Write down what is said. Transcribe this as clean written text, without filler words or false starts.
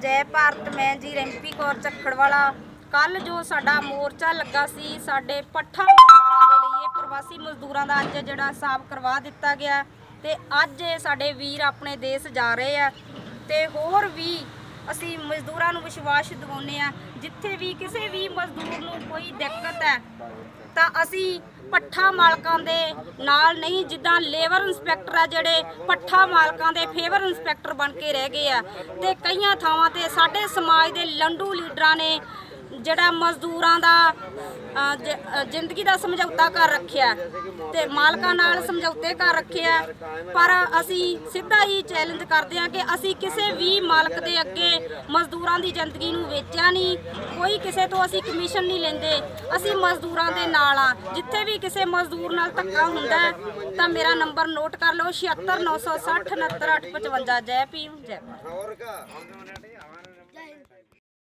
जय भारत। मैं जी रिंपी कौर झक्खड़वाला। कल जो साडा मोर्चा लगा सी साडे पट्ठा दे लई प्रवासी मजदूरां दा अज जिहड़ा हिसाब करवा दिता गया ते अज साडे वीर अपने देश जा रहे आ ते होर भी असी मजदूरां नूं विश्वास दिवाउने आ जिथे भी किसी भी मजदूर नूं कोई दिक्कत है ਤਾਂ ਅਸੀਂ ਪੱਠਾ ਮਾਲਕਾਂ ਦੇ ਨਾਲ ਨਹੀਂ, ਜਿੱਦਾਂ ਲੇਬਰ ਇੰਸਪੈਕਟਰ ਆ ਜਿਹੜੇ ਪੱਠਾ ਮਾਲਕਾਂ ਦੇ ਫੇਵਰ ਇੰਸਪੈਕਟਰ ਬਣ ਕੇ ਰਹਿ ਗਏ ਆ ਤੇ ਕਈਆਂ ਥਾਵਾਂ ਤੇ ਸਾਡੇ ਸਮਾਜ ਦੇ ਲੰਡੂ ਲੀਡਰਾਂ ਨੇ ਜਿਹੜਾ ਮਜ਼ਦੂਰਾਂ ਦਾ ਜ਼ਿੰਦਗੀ ਦਾ ਸਮਝੌਤਾ ਕਰ ਰੱਖਿਆ ਤੇ ਮਾਲਕਾਂ ਨਾਲ ਸਮਝੌਤੇ ਕਰ ਰੱਖਿਆ। ਪਰ ਅਸੀਂ ਸਿੱਧਾ ਹੀ ਚੈਲੰਜ ਕਰਦੇ ਹਾਂ ਕਿ ਅਸੀਂ ਕਿਸੇ ਵੀ ਮਾਲਕ ਦੇ ਅੱਗੇ ਮਜ਼ਦੂਰਾਂ ਦੀ ਜ਼ਿੰਦਗੀ ਨੂੰ ਵੇਚਿਆ ਨਹੀਂ, ਕੋਈ ਕਿਸੇ ਤੋਂ ਅਸੀਂ ਕਮਿਸ਼ਨ ਨਹੀਂ ਲੈਂਦੇ, ਅਸੀਂ ਮਜ਼ਦੂਰਾਂ ਦੇ ਨਾਲ ਆ। ਜਿੱਥੇ ਵੀ ਕਿਸੇ ਮਜ਼ਦੂਰ ਨਾਲ ਧੱਕਾ ਹੁੰਦਾ ਤਾਂ ਮੇਰਾ ਨੰਬਰ ਨੋਟ ਕਰ ਲਓ 76 960 69 855। ਜੈ ਭੀਮ ਜੈ ਭਾਰਤ।